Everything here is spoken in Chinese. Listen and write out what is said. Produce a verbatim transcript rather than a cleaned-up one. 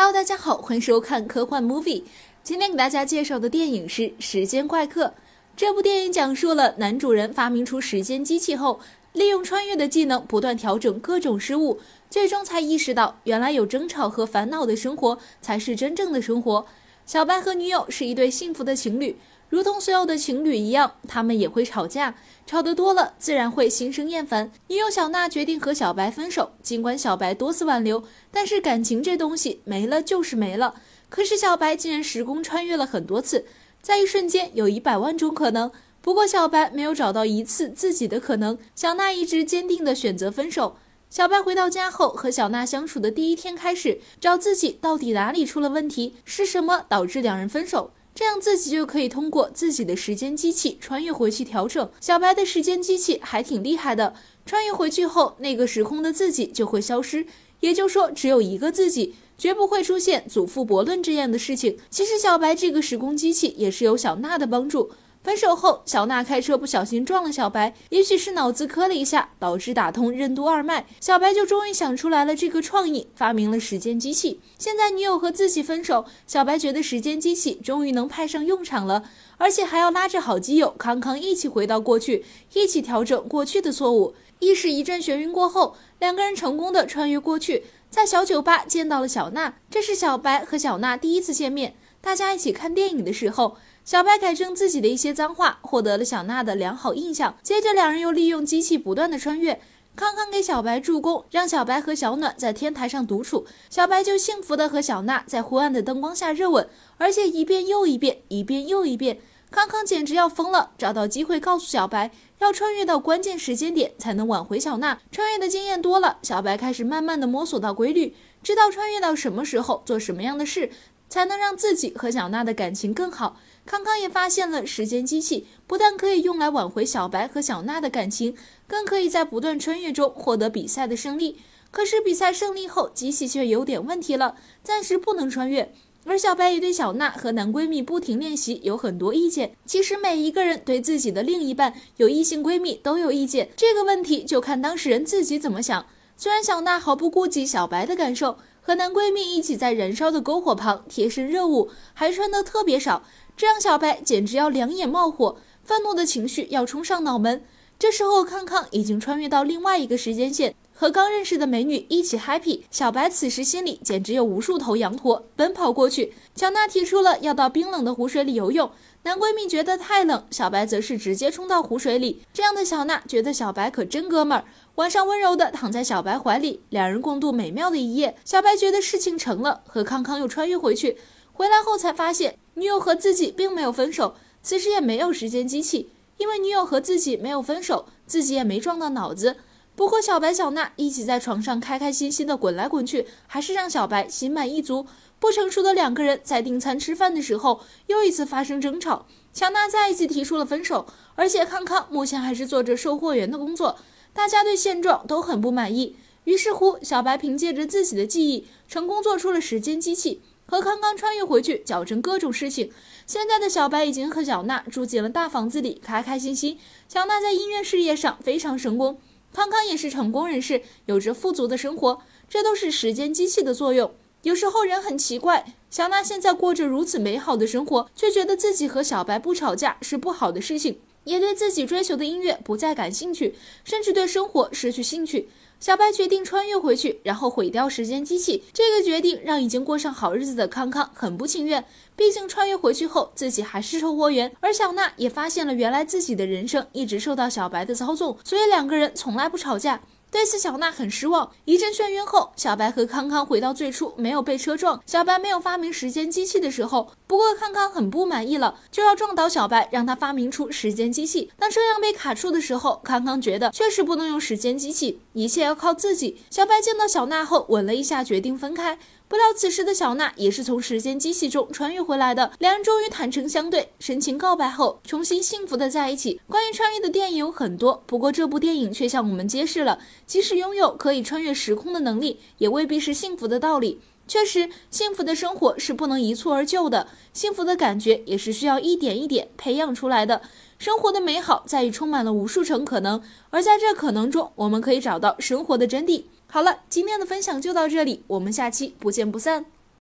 Hello， 大家好，欢迎收看科幻 movie。今天给大家介绍的电影是《时间怪客》。这部电影讲述了男主人发明出时间机器后，利用穿越的技能不断调整各种事物，最终才意识到原来有争吵和烦恼的生活才是真正的生活。小白和女友是一对幸福的情侣，如同所有的情侣一样，他们也会吵架，吵得多了自然会心生厌烦。女友小娜决定和小白分手，尽管小白多次挽留，但是感情这东西没了就是没了。可是小白竟然时空穿越了很多次，在一瞬间有一百万种可能，不过小白没有找到一次自己的可能。小娜一直坚定地选择分手。小白回到家后，和小娜相处的第一天开始找自己到底哪里出了问题，是什么导致两人分手，这样自己就可以通过自己的时间机器穿越回去调整。小白的时间机器还挺厉害的，穿越回去后那个时空的自己就会消失，也就是说只有一个自己，绝不会出现祖父悖论这样的事情。其实小白这个时空机器也是有小娜的帮助。分手后，小娜开车不小心撞了小白，也许是脑子磕了一下，导致打通任督二脉，小白就终于想出来了这个创意，发明了时间机器。现在女友和自己分手，小白觉得时间机器终于能派上用场了，而且还要拉着好基友康康一起回到过去，一起调整过去的错误。一时一阵眩晕过后，两个人成功的穿越过去，在小酒吧见到了小娜。这是小白和小娜第一次见面，大家一起看电影的时候，小白改正自己的一些脏话，获得了小娜的良好印象。接着两人又利用机器不断的穿越，康康给小白助攻，让小白和小暖在天台上独处，小白就幸福的和小娜在昏暗的灯光下热吻，而且一遍又一遍，一遍又一遍。康康简直要疯了，找到机会告诉小白要穿越到关键时间点才能挽回小娜。穿越的经验多了，小白开始慢慢的摸索到规律，知道穿越到什么时候做什么样的事才能让自己和小娜的感情更好。康康也发现了时间机器不但可以用来挽回小白和小娜的感情，更可以在不断穿越中获得比赛的胜利。可是比赛胜利后，机器却有点问题了，暂时不能穿越。而小白也对小娜和男闺蜜不停练习有很多意见。其实每一个人对自己的另一半有异性闺蜜都有意见，这个问题就看当事人自己怎么想。虽然小娜毫不顾及小白的感受，和男闺蜜一起在燃烧的篝火旁贴身热舞，还穿得特别少，这让小白简直要两眼冒火，愤怒的情绪要冲上脑门。这时候康康已经穿越到另外一个时间线，和刚认识的美女一起 happy。 小白此时心里简直有无数头羊驼奔跑过去。小娜提出了要到冰冷的湖水里游泳，男闺蜜觉得太冷，小白则是直接冲到湖水里。这样的小娜觉得小白可真哥们儿，晚上温柔的躺在小白怀里，两人共度美妙的一夜。小白觉得事情成了，和康康又穿越回去，回来后才发现女友和自己并没有分手，此时也没有时间机器，因为女友和自己没有分手，自己也没撞到脑子。不过小白小娜一起在床上开开心心的滚来滚去，还是让小白心满意足。不成熟的两个人在订餐吃饭的时候又一次发生争吵，小娜再一次提出了分手，而且康康目前还是做着售货员的工作，大家对现状都很不满意。于是乎，小白凭借着自己的记忆成功做出了时间机器，和康康穿越回去矫正各种事情。现在的小白已经和小娜住进了大房子里，开开心心。小娜在音乐事业上非常成功，康康也是成功人士，有着富足的生活，这都是时间机器的作用。有时候人很奇怪，小娜现在过着如此美好的生活，却觉得自己和小白不吵架是不好的事情，也对自己追求的音乐不再感兴趣，甚至对生活失去兴趣。小白决定穿越回去，然后毁掉时间机器。这个决定让已经过上好日子的康康很不情愿，毕竟穿越回去后自己还是售货员，而小娜也发现了原来自己的人生一直受到小白的操纵，所以两个人从来不吵架。对此小娜很失望。一阵眩晕后，小白和康康回到最初没有被车撞，小白没有发明时间机器的时候，不过康康很不满意了，就要撞倒小白，让他发明出时间机器。当车辆被卡住的时候，康康觉得确实不能用时间机器，一切要靠自己。小白见到小娜后吻了一下，决定分开。不料此时的小娜也是从时间机器中穿越回来的，两人终于坦诚相对，深情告白后重新幸福的在一起。关于穿越的电影有很多，不过这部电影却向我们揭示了即使拥有可以穿越时空的能力，也未必是幸福的道理。确实，幸福的生活是不能一蹴而就的，幸福的感觉也是需要一点一点培养出来的。生活的美好在于充满了无数种可能，而在这可能中，我们可以找到生活的真谛。好了，今天的分享就到这里，我们下期不见不散。